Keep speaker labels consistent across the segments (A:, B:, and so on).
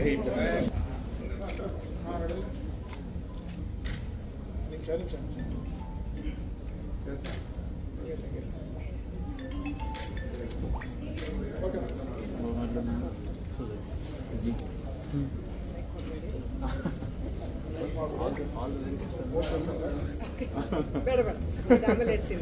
A: ಬೇಡ ಬೇಡ ಆಮೇಲೆ ಇರ್ತೀವಿ.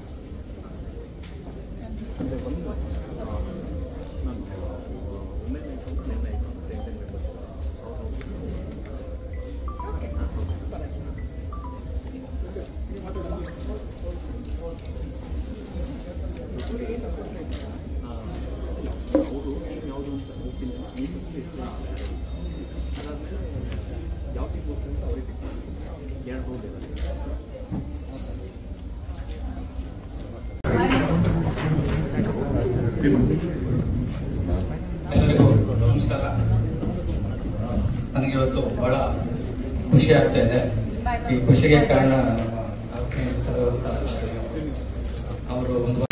B: ಎಲ್ಲರಿಗೂ ನಮಸ್ಕಾರ. ನನಗೆ ಇವತ್ತು ಬಹಳ ಖುಷಿ ಆಗ್ತಾ ಇದೆ. ಈ ಖುಷಿಗೆ ಕಾರಣ ಅವರು ಒಂದು